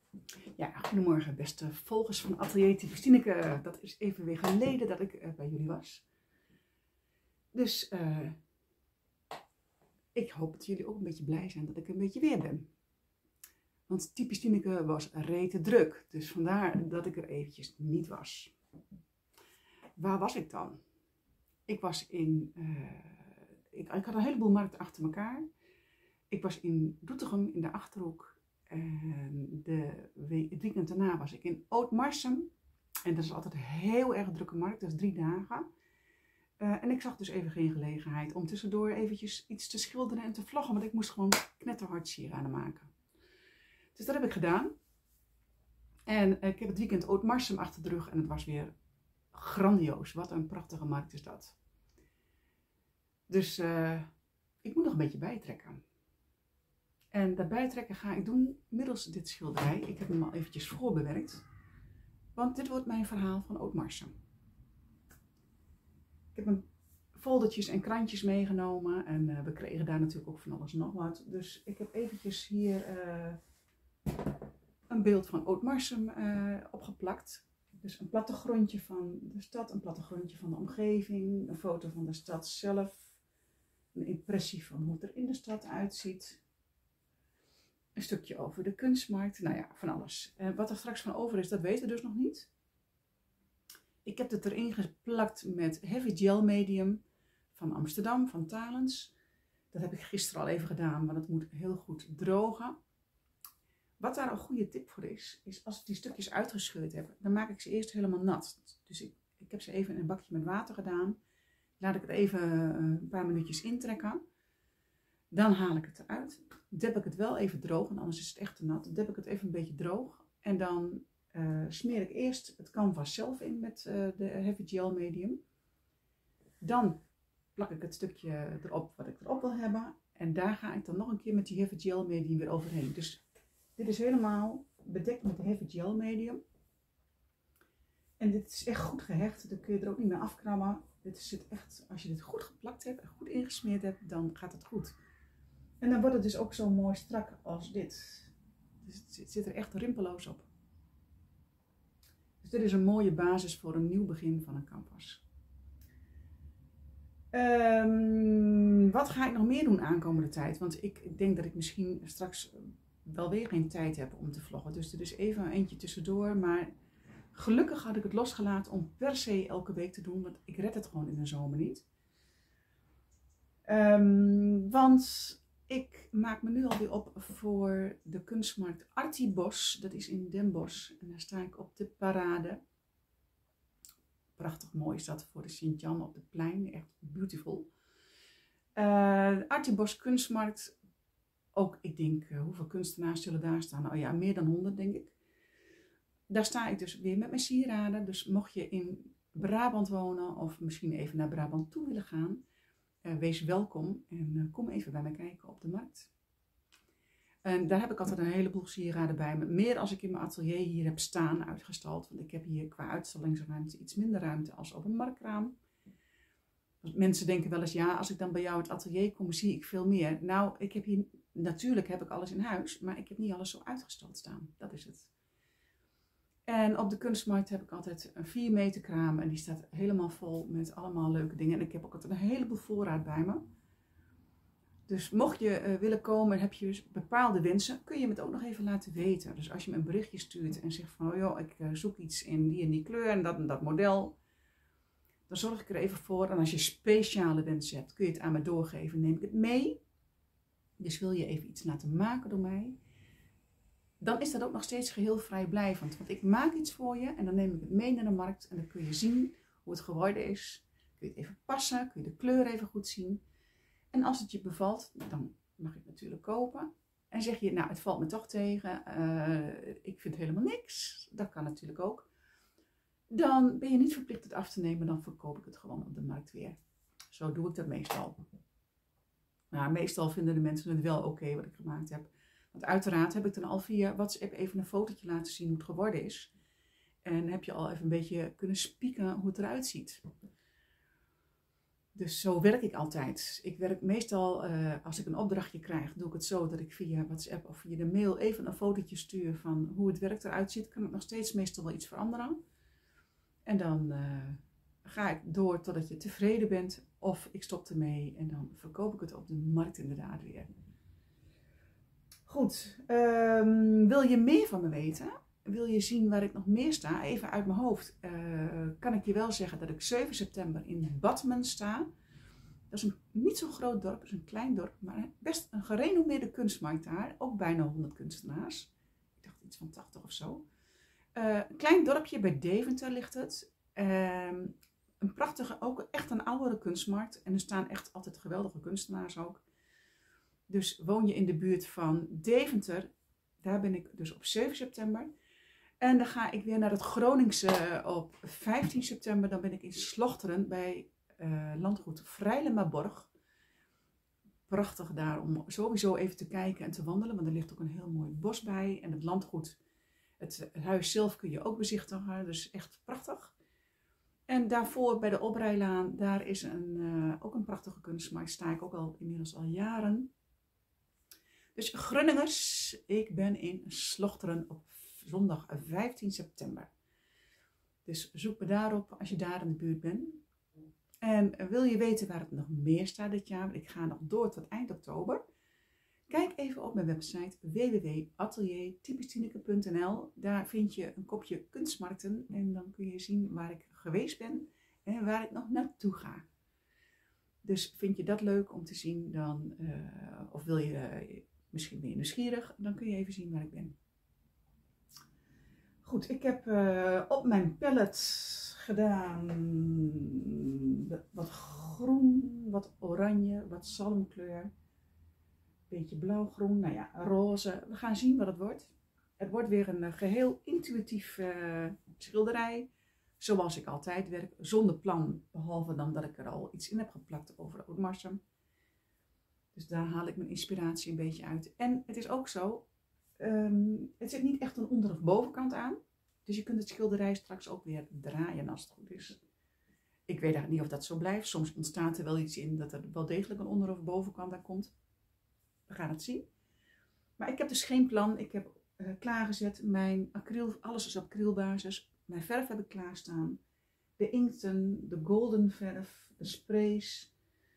Ja, goedemorgen beste volgers van Atelier Typisch Tineke. Dat is even weer geleden dat ik bij jullie was. Dus ik hoop dat jullie ook een beetje blij zijn dat ik een beetje weer ben. Want Typisch Tineke was rete druk. Dus vandaar dat ik er eventjes niet was. Waar was ik dan? Ik was in... ik had een heleboel markten achter elkaar. Ik was in Doetinchem in de Achterhoek. En het weekend daarna was ik in Oud-Marsum. En dat is altijd een heel erg drukke markt, dat is 3 dagen. En ik zag dus even geen gelegenheid om tussendoor eventjes iets te schilderen en te vloggen. Want ik moest gewoon knetterhard sieraden maken. Dus dat heb ik gedaan. En ik heb het weekend Oud-Marsum achter de rug en het was weer grandioos. Wat een prachtige markt is dat. Dus ik moet nog een beetje bijtrekken. En dat bijtrekken ga ik doen middels dit schilderij. Ik heb hem al eventjes voorbewerkt. Want dit wordt mijn verhaal van Oud-Marsum. Ik heb een foldertjes en krantjes meegenomen. En we kregen daar natuurlijk ook van alles en nog wat. Dus ik heb eventjes hier een beeld van Oud-Marsum opgeplakt. Dus een plattegrondje van de stad, een plattegrondje van de omgeving. Een foto van de stad zelf. Een impressie van hoe het er in de stad uitziet. Een stukje over de kunstmarkt. Nou ja, van alles. Wat er straks van over is, dat weten we dus nog niet. Ik heb het erin geplakt met Heavy Gel Medium van Amsterdam, van Talens. Dat heb ik gisteren al even gedaan, want het moet heel goed drogen. Wat daar een goede tip voor is, is als ik die stukjes uitgescheurd heb, dan maak ik ze eerst helemaal nat. Dus ik heb ze even in een bakje met water gedaan. Laat ik het even een paar minuutjes intrekken. Dan haal ik het eruit. Deb ik het wel even droog, want anders is het echt te nat. Deb ik het even een beetje droog. En dan smeer ik eerst het canvas zelf in met de Heavy Gel Medium. Dan plak ik het stukje erop wat ik erop wil hebben. En daar ga ik dan nog een keer met die Heavy Gel Medium weer overheen. Dus dit is helemaal bedekt met de Heavy Gel Medium. En dit is echt goed gehecht. Dan kun je er ook niet meer afkrabben. Dit zit echt, als je dit goed geplakt hebt en goed ingesmeerd hebt, dan gaat het goed. En dan wordt het dus ook zo mooi strak als dit. Dus het zit er echt rimpelloos op. Dus dit is een mooie basis voor een nieuw begin van een canvas. Wat ga ik nog meer doen aankomende tijd? Want ik denk dat ik misschien straks wel weer geen tijd heb om te vloggen. Dus er is even een eentje tussendoor. Maar gelukkig had ik het losgelaten om per se elke week te doen. Want ik red het gewoon in de zomer niet. Want ik maak me nu alweer op voor de kunstmarkt Artibos. Dat is in Den Bosch. En daar sta ik op de parade. Prachtig mooi is dat voor de Sint-Jan op het plein. Echt beautiful. Artibos kunstmarkt. Ook, ik denk, hoeveel kunstenaars zullen daar staan? Nou ja, meer dan 100 denk ik. Daar sta ik dus weer met mijn sieraden. Dus mocht je in Brabant wonen of misschien even naar Brabant toe willen gaan. Wees welkom en kom even bij mij kijken op de markt. En daar heb ik altijd een heleboel sieraden bij me. Meer als ik in mijn atelier hier heb staan uitgestald. Want ik heb hier qua uitstallingsruimte iets minder ruimte als op een marktraam. Want mensen denken wel eens, ja, als ik dan bij jou het atelier kom, zie ik veel meer. Nou, ik heb hier, natuurlijk heb ik alles in huis, maar ik heb niet alles zo uitgestald staan. Dat is het. En op de kunstmarkt heb ik altijd een 4 meter kraam en die staat helemaal vol met allemaal leuke dingen. En ik heb ook altijd een heleboel voorraad bij me. Dus mocht je willen komen en heb je bepaalde wensen, kun je me het ook nog even laten weten. Dus als je me een berichtje stuurt en zegt van, oh joh, ik zoek iets in die en die kleur en dat model. Dan zorg ik er even voor. En als je speciale wensen hebt, kun je het aan me doorgeven. Neem ik het mee. Dus wil je even iets laten maken door mij. Dan is dat ook nog steeds geheel vrijblijvend. Want ik maak iets voor je en dan neem ik het mee naar de markt. En dan kun je zien hoe het geworden is. Kun je het even passen. Kun je de kleur even goed zien. En als het je bevalt, dan mag je het natuurlijk kopen. En zeg je, nou het valt me toch tegen. Ik vind helemaal niks. Dat kan natuurlijk ook. Dan ben je niet verplicht het af te nemen. Dan verkoop ik het gewoon op de markt weer. Zo doe ik dat meestal. Nou, meestal vinden de mensen het wel oké wat ik gemaakt heb. Want uiteraard heb ik dan al via WhatsApp even een fotootje laten zien hoe het geworden is. En heb je al even een beetje kunnen spieken hoe het eruit ziet. Dus zo werk ik altijd. Ik werk meestal, als ik een opdrachtje krijg, doe ik het zo dat ik via WhatsApp of via de mail even een fotootje stuur van hoe het werk eruit ziet. Kan ik nog steeds meestal wel iets veranderen. En dan ga ik door totdat je tevreden bent of ik stop ermee en dan verkoop ik het op de markt inderdaad weer. Goed, wil je meer van me weten? Wil je zien waar ik nog meer sta? Even uit mijn hoofd kan ik je wel zeggen dat ik 7 september in Badmen sta. Dat is een niet zo'n groot dorp, dat is een klein dorp, maar best een gerenommeerde kunstmarkt daar. Ook bijna 100 kunstenaars. Ik dacht iets van 80 of zo. Een klein dorpje bij Deventer ligt het. Een prachtige, ook echt een oudere kunstmarkt. En er staan echt altijd geweldige kunstenaars ook. Dus woon je in de buurt van Deventer, daar ben ik dus op 7 september. En dan ga ik weer naar het Groningse op 15 september. Dan ben ik in Slochteren bij landgoed Vrijlemaborg. Prachtig daar om sowieso even te kijken en te wandelen, want er ligt ook een heel mooi bos bij. En het landgoed, het huis zelf kun je ook bezichtigen, dus echt prachtig. En daarvoor bij de Oprijlaan, daar is ook een prachtige kunstmarkt, sta ik ook inmiddels al jaren. Dus Grunningers, ik ben in Slochteren op zondag 15 september. Dus zoek me daarop als je daar in de buurt bent. En wil je weten waar het nog meer staat dit jaar? Ik ga nog door tot eind oktober. Kijk even op mijn website www.ateliertypischtineke.nl. Daar vind je een kopje kunstmarkten en dan kun je zien waar ik geweest ben en waar ik nog naartoe ga. Dus vind je dat leuk om te zien, dan, of wil je misschien ben je nieuwsgierig, dan kun je even zien waar ik ben. Goed, ik heb op mijn pallet gedaan wat groen, wat oranje, wat zalmkleur, beetje blauwgroen, nou ja, roze. We gaan zien wat het wordt. Het wordt weer een geheel intuïtief schilderij, zoals ik altijd werk, zonder plan, behalve dan dat ik er al iets in heb geplakt over Oud-Marsum. Dus daar haal ik mijn inspiratie een beetje uit. En het is ook zo, het zit niet echt een onder- of bovenkant aan. Dus je kunt het schilderij straks ook weer draaien als het goed is. Ik weet eigenlijk niet of dat zo blijft. Soms ontstaat er wel iets in dat er wel degelijk een onder- of bovenkant aan komt. We gaan het zien. Maar ik heb dus geen plan. Ik heb klaargezet. Mijn acryl, alles is op acrylbasis. Mijn verf heb ik klaarstaan. De inkten, de golden verf, de sprays.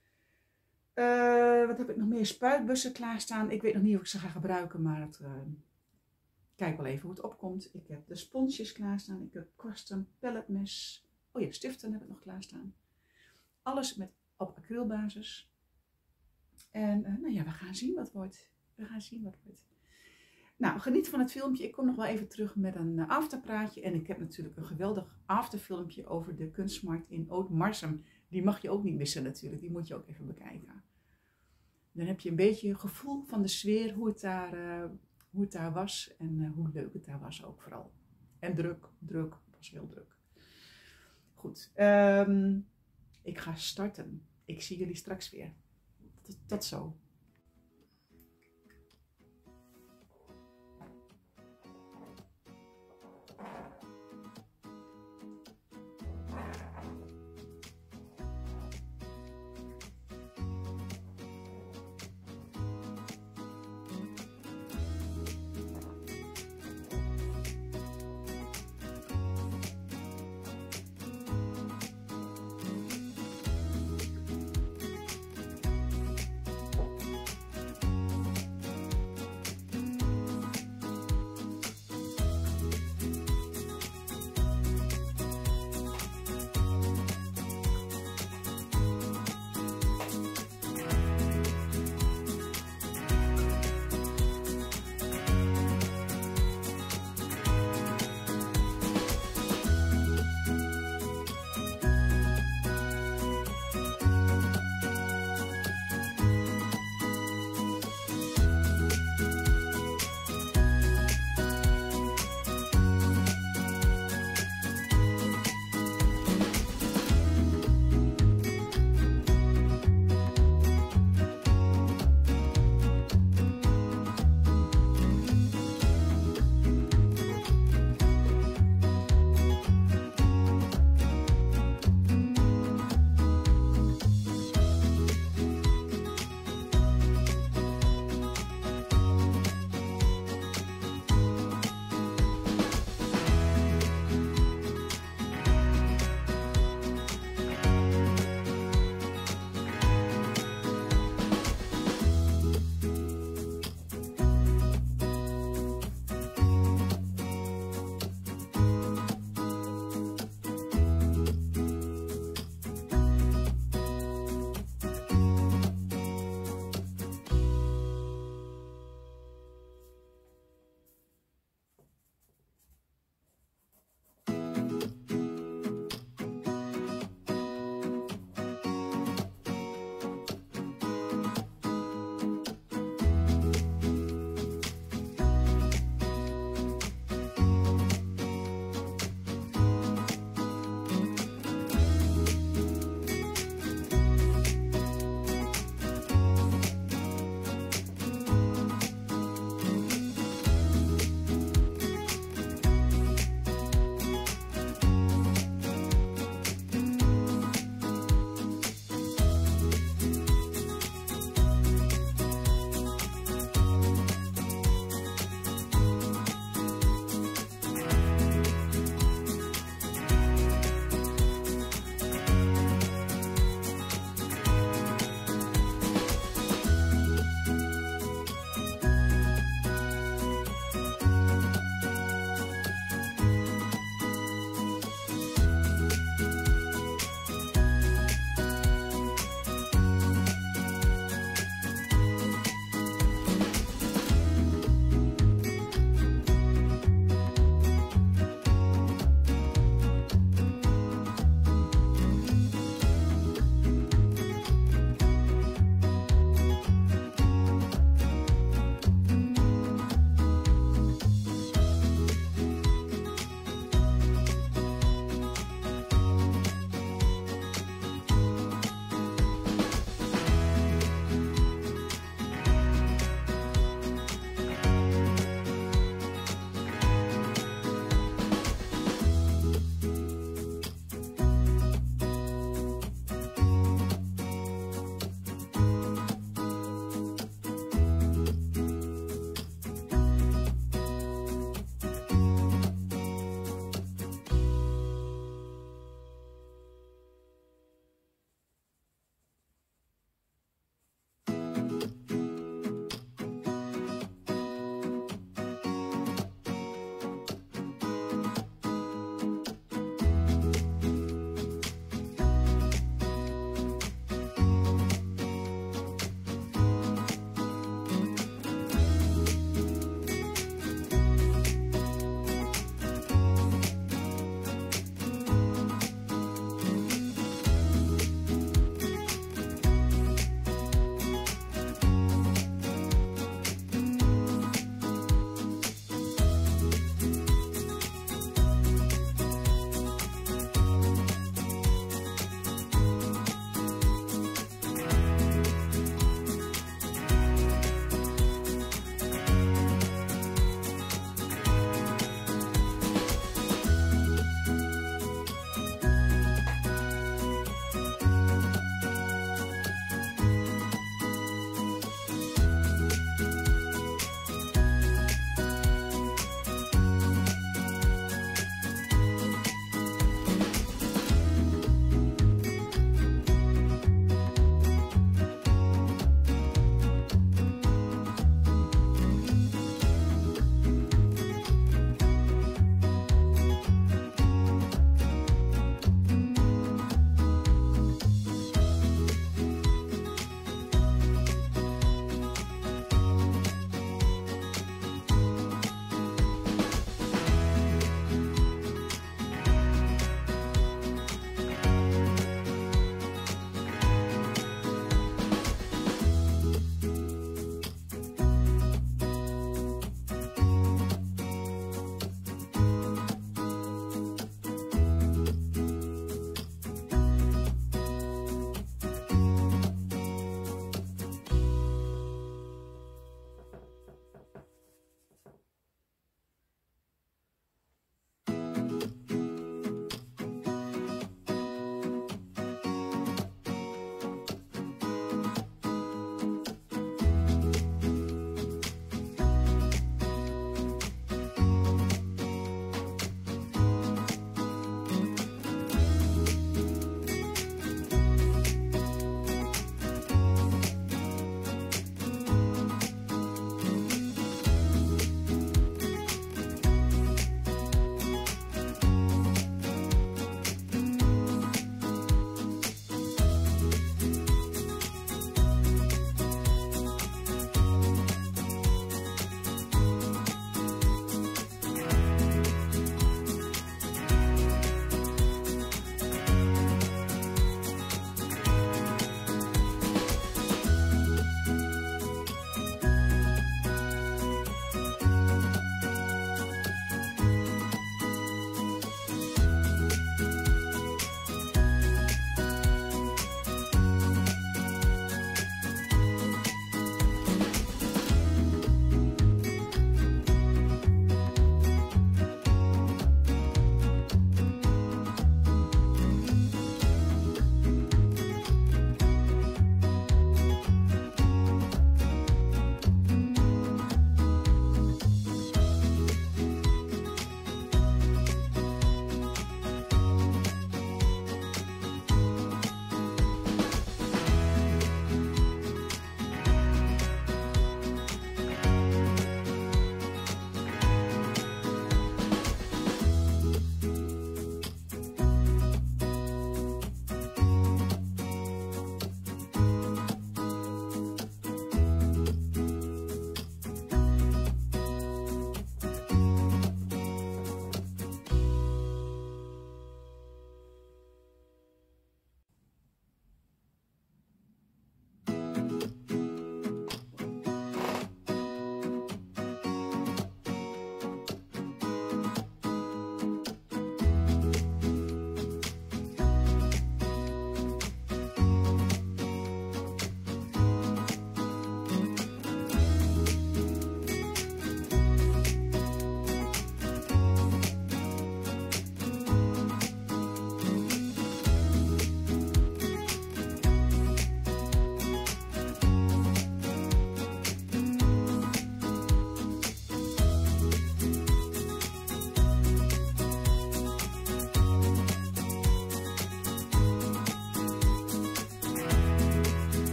Wat heb ik nog meer? Spuitbussen klaarstaan. Ik weet nog niet of ik ze ga gebruiken, maar kijk wel even hoe het opkomt. Ik heb de sponsjes klaarstaan. Ik heb kwasten, pelletmes. Oh ja, stiften heb ik nog klaarstaan. Alles op acrylbasis. En nou ja, we gaan zien wat het wordt. We gaan zien wat het wordt. Nou, geniet van het filmpje. Ik kom nog wel even terug met een afterpraatje. En ik heb natuurlijk een geweldig afterfilmpje over de kunstmarkt in Oud-Marsum. Die mag je ook niet missen natuurlijk. Die moet je ook even bekijken. Dan heb je een beetje gevoel van de sfeer, hoe het daar was. En hoe leuk het daar was ook vooral. En druk. Het was heel druk. Goed. Ik ga starten. Ik zie jullie straks weer. Tot zo.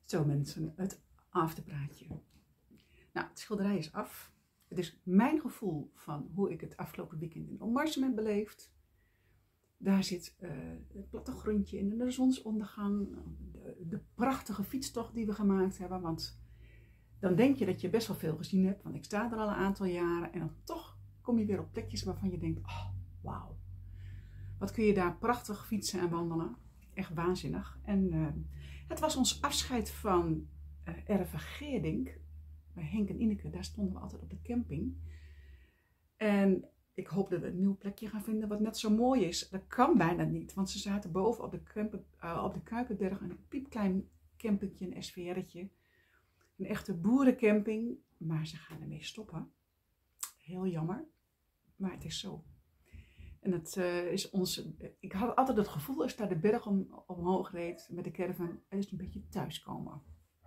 Zo mensen, het afterpraatje. Nou, het schilderij is af. Het is mijn gevoel van hoe ik het afgelopen weekend in Oudmarsum heb beleefd. Daar zit het plattegrondje in, de zonsondergang, de prachtige fietstocht die we gemaakt hebben. Want dan denk je dat je best wel veel gezien hebt, want ik sta er al een aantal jaren. En dan toch kom je weer op plekjes waarvan je denkt, oh, wauw. Wat kun je daar prachtig fietsen en wandelen. Echt waanzinnig. En het was ons afscheid van Erve Geerdink. Bij Henk en Ineke, daar stonden we altijd op de camping. En ik hoop dat we een nieuw plekje gaan vinden wat net zo mooi is. Dat kan bijna niet, want ze zaten boven op de Kuiperberg. Een piepklein campingje, een SVR'tje. Een echte boerencamping, maar ze gaan ermee stoppen. Heel jammer, maar het is zo. En het is ik had altijd het gevoel, als ik daar de berg omhoog reed met de caravan, het is een beetje thuiskomen.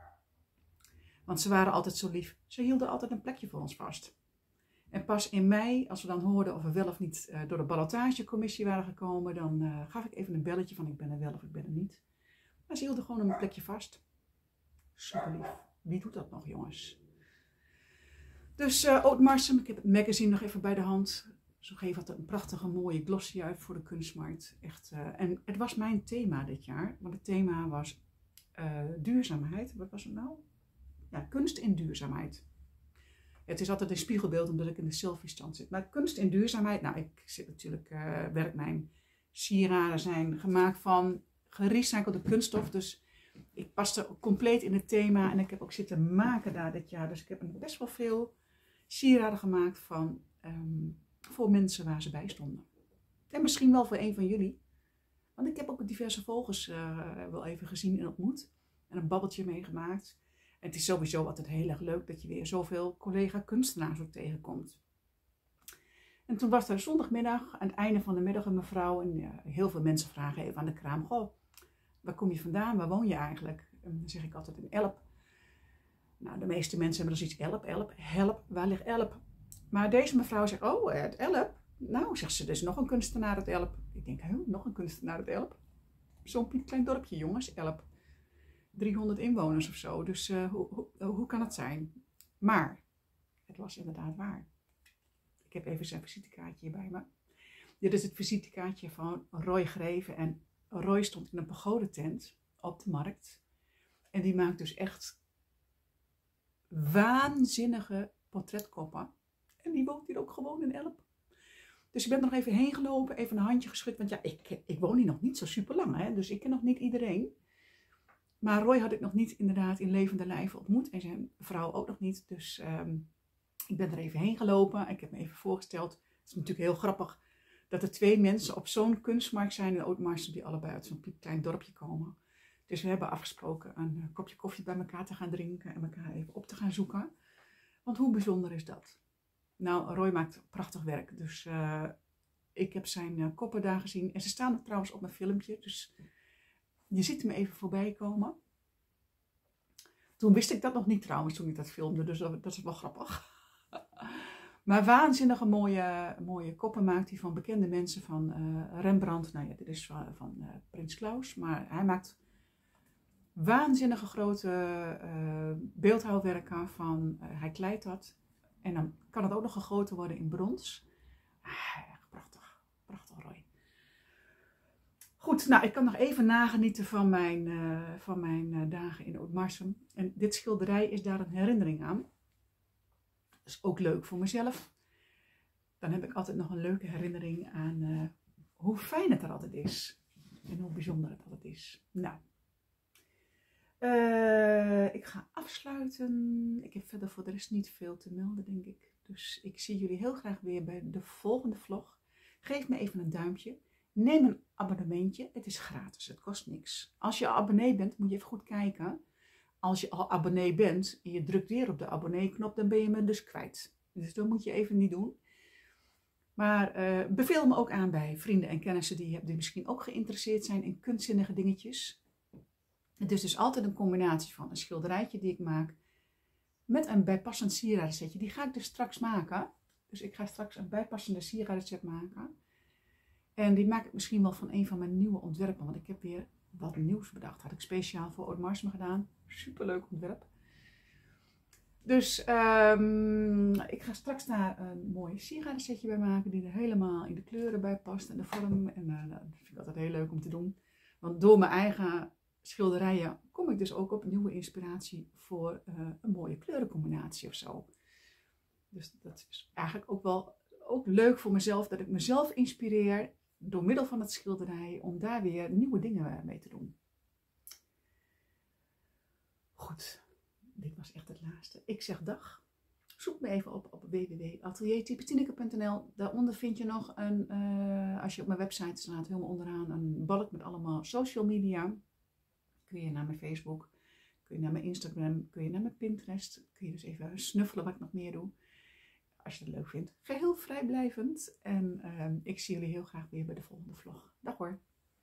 Want ze waren altijd zo lief. Ze hielden altijd een plekje voor ons vast. En pas in mei, als we dan hoorden of we wel of niet door de ballotagecommissie waren gekomen, dan gaf ik even een belletje van ik ben er wel of ik ben er niet. Maar ze hielden gewoon een plekje vast. Super lief. Wie doet dat nog, jongens? Dus Oudmarsum, ik heb het magazine nog even bij de hand. Zo geef altijd een prachtige mooie glossy uit voor de kunstmarkt. Echt, en het was mijn thema dit jaar. Want het thema was duurzaamheid. Wat was het nou? Ja, kunst in duurzaamheid. Het is altijd een spiegelbeeld omdat ik in de selfie-stand zit. Maar kunst in duurzaamheid, nou ik zit natuurlijk, mijn sieraden zijn gemaakt van gerecyclede kunststof. Dus ik paste compleet in het thema en ik heb ook zitten maken daar dit jaar. Dus ik heb best wel veel sieraden gemaakt van, voor mensen waar ze bij stonden. En misschien wel voor een van jullie. Want ik heb ook diverse vogels wel even gezien en ontmoet. En een babbeltje meegemaakt. En het is sowieso altijd heel erg leuk dat je weer zoveel collega kunstenaars ook tegenkomt. En toen was er zondagmiddag, aan het einde van de middag, een mevrouw. En heel veel mensen vragen even aan de kraam. Goh, waar kom je vandaan? Waar woon je eigenlijk? En dan zeg ik altijd in Elp. Nou, de meeste mensen hebben dan zoiets, Elp, waar ligt Elp? Maar deze mevrouw zegt, oh, het Elp? Nou, zegt ze, er is nog een kunstenaar uit Elp. Ik denk, nog een kunstenaar uit Elp? Zo'n klein dorpje, jongens, Elp. 300 inwoners of zo, dus hoe kan het zijn? Maar, het was inderdaad waar. Ik heb even zijn visitekaartje hier bij me. Dit is het visitekaartje van Roy Greven. En Roy stond in een pagodentent op de markt. En die maakt dus echt waanzinnige portretkoppen. En die woont hier ook gewoon in Elp. Dus ik ben er nog even heen gelopen, even een handje geschud. Want ja, ik woon hier nog niet zo super lang, hè, dus ik ken nog niet iedereen. Maar Roy had ik nog niet inderdaad in levende lijven ontmoet. En zijn vrouw ook nog niet. Dus ik ben er even heen gelopen. Ik heb me even voorgesteld. Het is natuurlijk heel grappig dat er 2 mensen op zo'n kunstmarkt zijn in Oudmarsum die allebei uit zo'n klein dorpje komen. Dus we hebben afgesproken een kopje koffie bij elkaar te gaan drinken en elkaar even op te gaan zoeken. Want hoe bijzonder is dat? Nou, Roy maakt prachtig werk. Dus ik heb zijn koppen daar gezien. En ze staan er trouwens op mijn filmpje. Dus je ziet me even voorbij komen. Toen wist ik dat nog niet trouwens, toen ik dat filmde. Dus dat is wel grappig. Maar waanzinnige mooie koppen maakt hij van bekende mensen. Van Rembrandt. Nou ja, dit is van Prins Claus. Maar hij maakt waanzinnige grote beeldhouwwerken van. Hij kleidt dat. En dan kan het ook nog gegoten worden in brons. Prachtig. Prachtig, Roy. Goed, nou, ik kan nog even nagenieten van mijn dagen in Oudmarsum. En dit schilderij is daar een herinnering aan. Dat is ook leuk voor mezelf. Dan heb ik altijd nog een leuke herinnering aan hoe fijn het er altijd is. En hoe bijzonder het altijd is. Nou, ik ga afsluiten. Ik heb verder voor de rest niet veel te melden, denk ik. Dus ik zie jullie heel graag weer bij de volgende vlog. Geef me even een duimpje. Neem een abonnementje. Het is gratis. Het kost niks. Als je abonnee bent, moet je even goed kijken. Als je al abonnee bent en je drukt weer op de abonnee-knop, dan ben je me dus kwijt. Dus dat moet je even niet doen. Maar beveel me ook aan bij vrienden en kennissen die misschien ook geïnteresseerd zijn in kunstzinnige dingetjes. Het is dus altijd een combinatie van een schilderijtje die ik maak met een bijpassend sieradensetje. Die ga ik dus straks maken. Dus ik ga straks een bijpassende sieradenset maken. En die maak ik misschien wel van een van mijn nieuwe ontwerpen. Want ik heb weer wat nieuws bedacht. Had ik speciaal voor Oudmarsum gedaan. Superleuk ontwerp. Dus ik ga straks daar een mooi sieradensetje bij maken die er helemaal in de kleuren bij past en de vorm. En dat vind ik altijd heel leuk om te doen. Want door mijn eigen schilderijen kom ik dus ook op nieuwe inspiratie voor een mooie kleurencombinatie of zo. Dus dat is eigenlijk ook wel leuk voor mezelf, dat ik mezelf inspireer door middel van het schilderij om daar weer nieuwe dingen mee te doen. Goed, dit was echt het laatste. Ik zeg dag. Zoek me even op www.ateliertypetineke.nl. Daaronder vind je nog een, als je op mijn website staat, helemaal onderaan een balk met allemaal social media. Kun je naar mijn Facebook, kun je naar mijn Instagram, kun je naar mijn Pinterest. Kun je dus even snuffelen wat ik nog meer doe. Als je het leuk vindt. Geheel vrijblijvend. En ik zie jullie heel graag weer bij de volgende vlog. Dag hoor.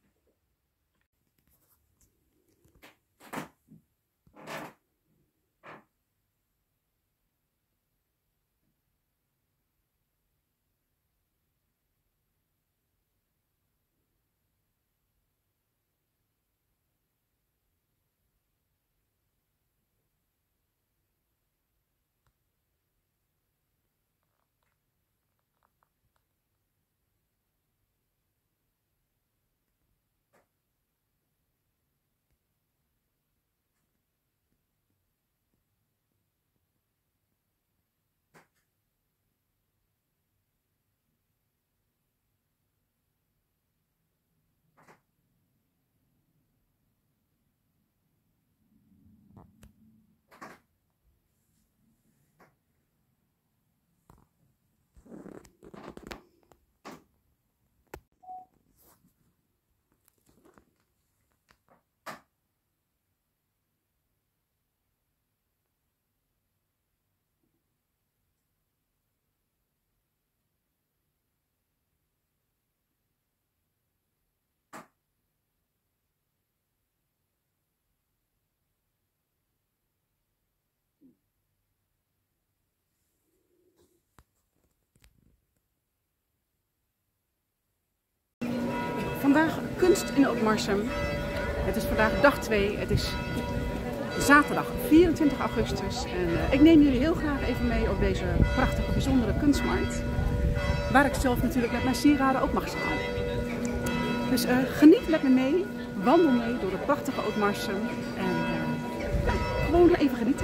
Vandaag kunst in Oudmarsum. Het is vandaag dag 2. Het is zaterdag 24 augustus. En ik neem jullie heel graag even mee op deze prachtige, bijzondere kunstmarkt. Waar ik zelf natuurlijk met mijn sieraden ook mag staan. Dus geniet met me mee. Wandel mee door het prachtige Oudmarsum. En gewoon even genieten.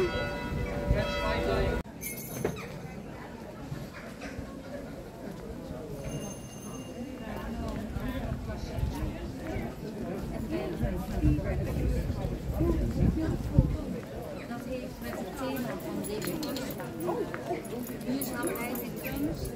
Dat heeft met het thema van deze kunstmarkt. Duurzaamheid in kunst.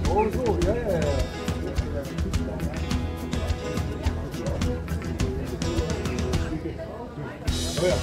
Oh zo, ja, ja, ja. Oh ja.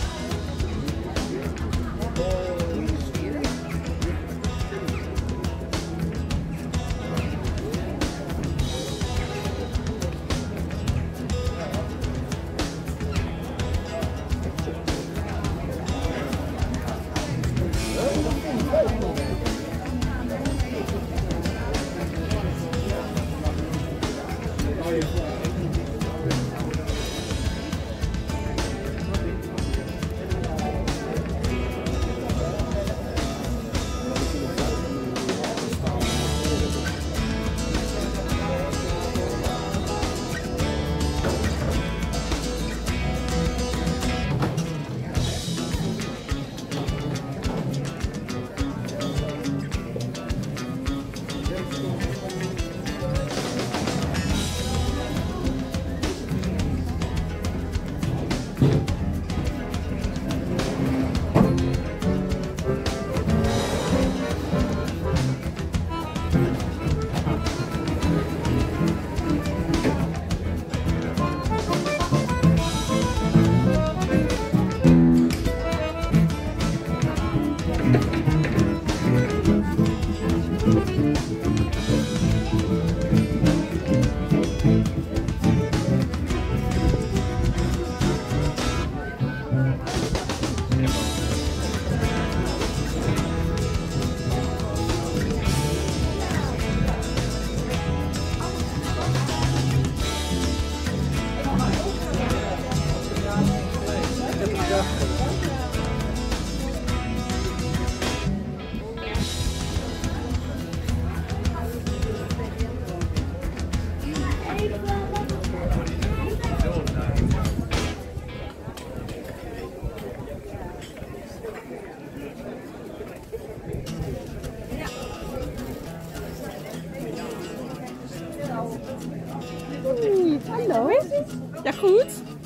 Hallo. Ja, goed.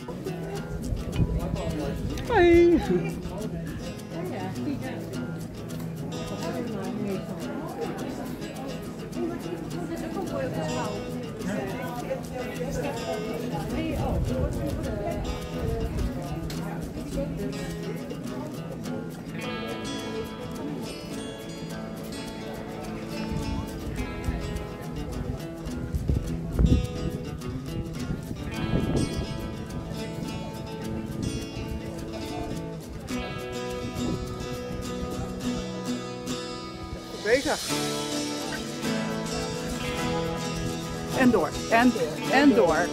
Hoi. Bezig. En door. En door.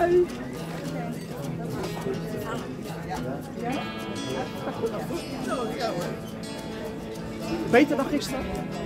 Hoi. Beter dan gisteren?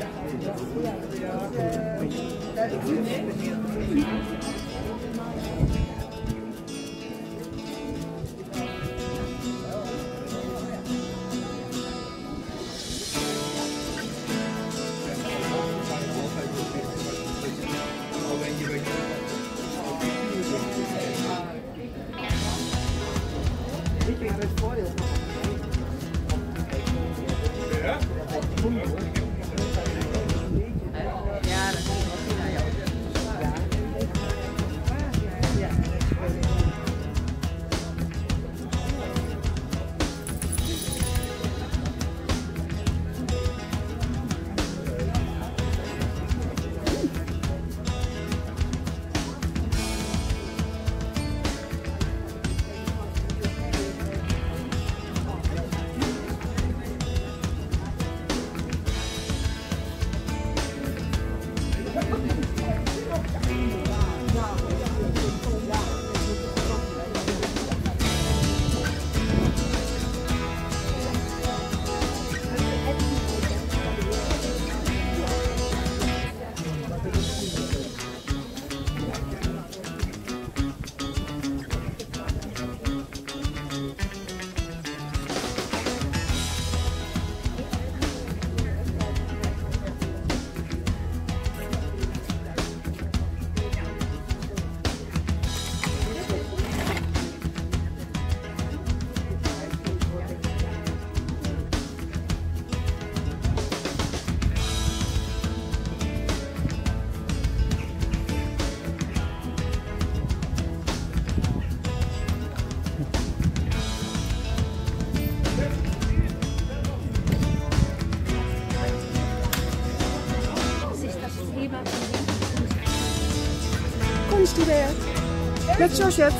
Gestudeerd. Met Georgette.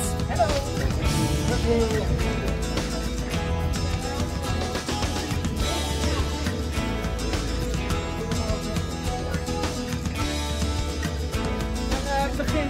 Begin.